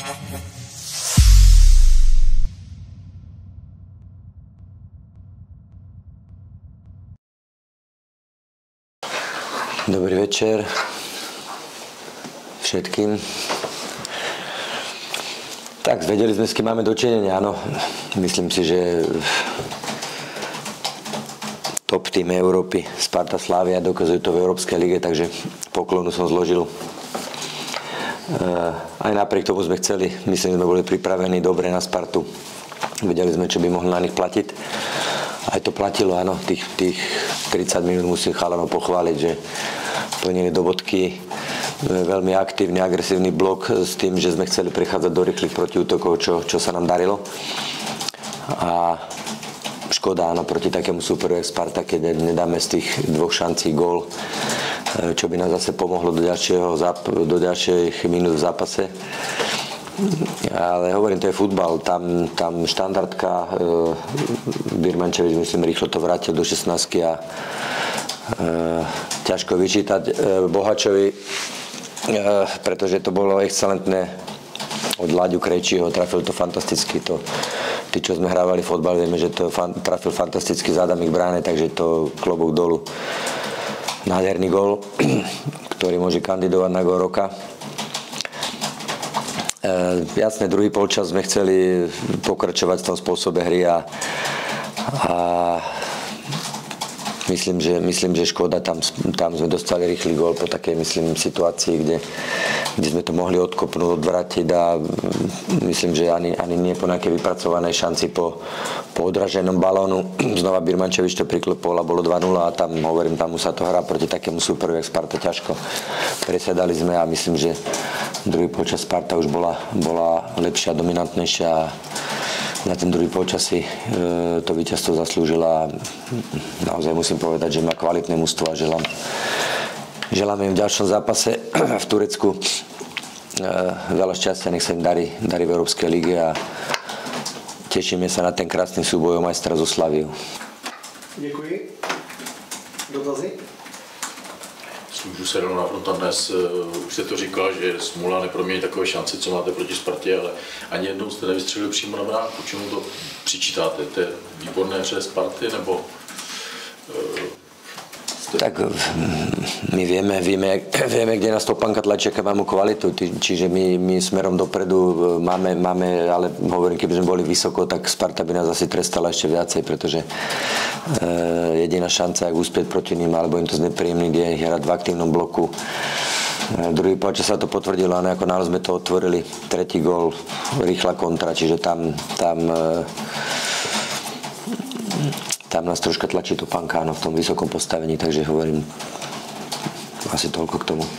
Dobrý večer všetkým. Tak, vedeli sme, s kým máme dočinenia, áno. Myslím si, že top tým Európy, Sparta, Slavia, dokazujú to v Európskej lige, takže poklonu som zložil. Aj napriek tomu sme chceli, myslím, že sme boli pripravení dobre na Spartu. Vedeli sme, čo by mohlo na nich platiť. Aj to platilo, áno, tých 30 minút musím chalanov pochváliť, že plnili do bodky veľmi aktívny, agresívny blok s tým, že sme chceli prichádzať do rýchlych protiútokov, čo sa nám darilo. A škoda, áno, proti takému súperu jak Sparta, keď nedáme z tých dvoch šancí gól, čo by nás zase pomohlo do ďalších minút v zápase. Ale hovorím, to je futbal, tam štandardka, Birmančevič, myslím, rýchlo to vrátil do 16 a ťažko vyčítať Bohačovi, pretože to bolo excelentné od Láďu Krejčího, trafil to fantasticky, tí, čo sme hrávali fotbal, vieme, že to trafil fantasticky zádami k bráne, takže to klobúk dolu. Nádherný gól, ktorý môže kandidovať na gól roka. Jasné, druhý polčas sme chceli pokračovať v tom spôsobe hry a myslím, že škoda, tam sme dostali rýchly gól po takej, myslím, situácii, kde sme to mohli odkopnúť, odvrátiť a myslím, že ani nie po nejakej vypracovanej šanci po odraženom balónu. Znova Birmančevič to priklopol a bolo 2-0 a tam, hovorím, tam sa to hrá proti takému superu, jak Sparta, ťažko. Presedali sme a myslím, že druhý polčas Sparta už bola lepšia, dominantnejšia a na ten druhý polčas si to víťazstvo zaslúžila. Naozaj musím povedať, že má kvalitné mužstvo a želám im v ďalšom zápase v Turecku veľa šťastia, nech sa im darí v Európskej lige a tešíme sa na ten krásny súboj o majstra zo Slaviu. Děkuji. Dotazy? Můžu se rovnou na dnes, už jste to říkal, že smůla nepromění takové šance, co máte proti Spartě, ale ani jednou jste nevystřelili přímo na bránku. Čemu to přičítáte? To je výborné hře Sparty, nebo... Tak my vieme, kde nás topánka tlačí, aké máme kvalitu, čiže my smerom dopredu máme, ale hovorím, keby sme boli vysoko, tak Sparta by nás asi trestala ešte viacej, pretože jediná šanca, ak uspieť proti ním, alebo im to znepríjemný, je hrať v aktívnom bloku. Druhý polčas sa to potvrdilo, ale ako náhle sme to otvorili, tretí gól, rýchla kontra, čiže tam nás troška tlačí to pankáno v tom vysokom postavení, takže hovorím asi toľko k tomu.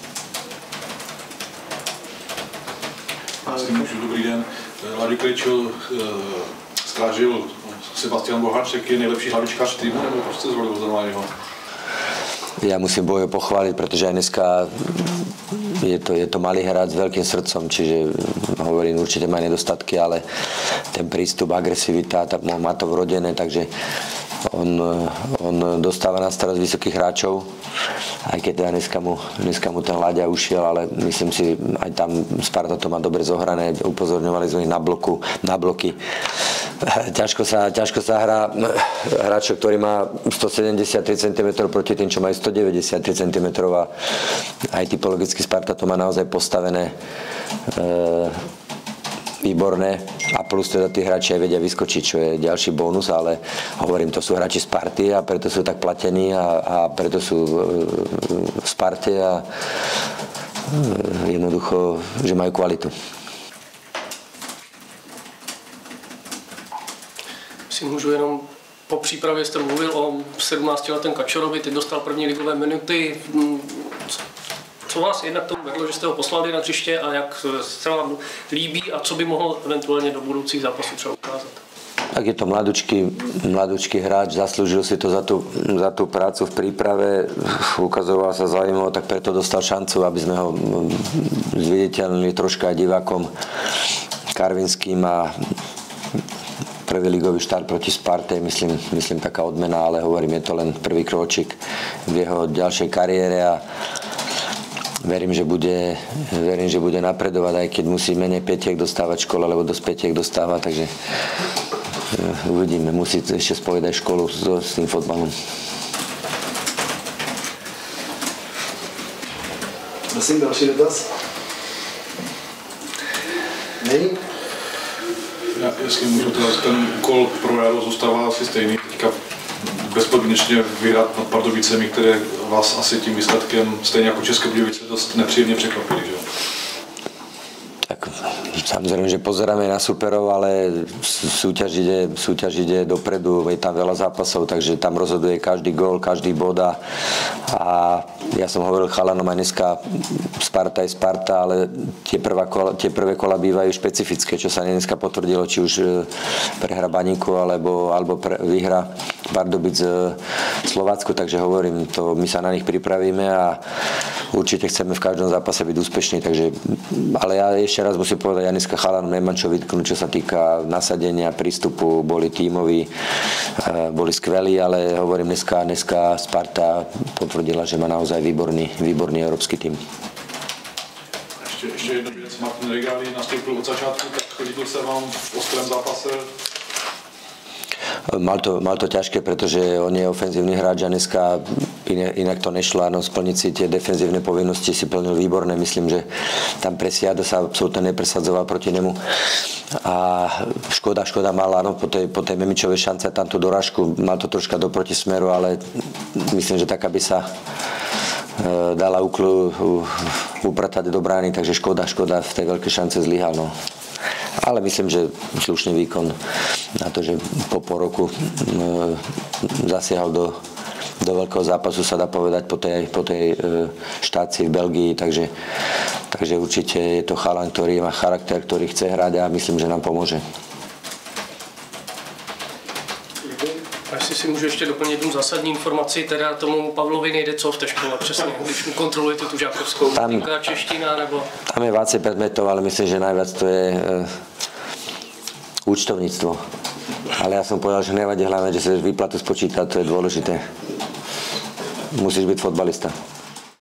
Dobrý den. Láďu Krejčího strážil Sebastian Bohaček, je nejlepší hlavičkář týmu, nebo proč jste zvolil zrovna jeho? Ja musím Bojo pochváliť, pretože aj dneska je to malý hráč s veľkým srdcom, čiže hovorím, určite má nedostatky, ale ten prístup, agresivita, má to vrodené, takže on dostáva na starost vysokých hráčov, aj keď teda dneska mu ten Láďa ušiel, ale myslím si, aj tam Sparta to má dobre zohrané, upozorňovali sme ich na bloky. Ťažko sa hrá hráčov, ktorý má 173 cm proti tým, čo majú 193 cm a aj typologicky Sparta to má naozaj postavené výborné a plus teda tí hráči aj vedia vyskočiť, čo je ďalší bonus, ale hovorím, to sú hráči Sparty a preto sú tak platení a preto sú v Sparte a jednoducho, že majú kvalitu. Si můžu jenom, po přípravě jste mluvil o 17letém Kačorovi, teď dostal první ligové minuty. Co vás jednak tomu vedlo, že jste ho poslali na hřiště a jak se vám líbí a co by mohl eventuálně do budoucích zápasů třeba ukázat? Tak je to mladúčky hráč, zaslúžil si to za tú prácu v príprave, ukazoval sa zaujímavo, tak preto dostal šancu, aby sme ho zviditeľnili troška aj divákom Karvinským a prvý ligový štart proti Sparte, myslím taká odmena, ale hovorím, je to len prvý kročík v jeho ďalšej kariére a verím, že bude napredovať, aj keď musí menej pätiek dostávať škola, lebo dosť pätiek dostáva, takže uvidíme. Musí ešte spojiť aj školu s tým fotbalom. Prosím, další dotaz? Není? Já, jestli můžu teda, ten úkol pro Jaro zůstává asi stejný. Teďka bezpodmínečně vyhrát nad Pardubicemi, které vás asi tím výsledkem, stejně jako České Budějovice, dost nepříjemně překvapili, že jo? Tak samozrejme, že pozeráme na superov, ale súťaž ide dopredu, je tam veľa zápasov, takže tam rozhoduje každý gól, každý bod a ja som hovoril chalanom aj dneska, Sparta je Sparta, ale tie prvé kola bývajú špecifické, čo sa dneska potvrdilo, či už prehra Baníku alebo výhra Pardubic Slovácku, takže hovorím, to my sa na nich pripravíme a určite chceme v každom zápase byť úspešní, takže, ale ja ešte raz musím povedať, ja dneska chalanom nemám čo vytknúť, čo sa týka nasadenia, prístupu, boli tímoví, boli skvelí, ale hovorím, dneska Sparta potvrdila, že má naozaj výborný európsky tým. Ještě jednu věc, Martin Regály nastoupil od začátku, tak líbil se vám v ostrém zápase? Mal to ťažké, pretože on je ofenzívny hráč a dneska inak to nešlo, áno, splniť si tie defenzívne povinnosti si plnil výborné, myslím, že tam Presiado sa absolútne nepresadzoval proti nemu a škoda mal, áno, po tej Memičovej šance tam tú dorážku, mal to troška do protismeru, ale myslím, že tak, aby sa dala upratať do brány, takže škoda v tej veľkej šance zlyhal, no. Ale myslím, že slušný výkon na to, že po roku zasiahol do veľkého zápasu, sa dá povedať, po tej štácii v Belgii, takže určite je to chalan, ktorý má charakter, ktorý chce hrať a myslím, že nám pomôže. A jestli si můžu ještě doplnit jednu zásadní informaci, teda tomu Pavlovi nejde co v té škole, přesně, když mu kontrolujete tu žákovskou, týmka čeština nebo... Tam je viacej predmetov, ale myslím, že najviac to je účtovníctvo. Ale ja som povedal, že nevadí hlavne, že sa výplatu spočítať, to je dôležité. Musíš byť fotbalista.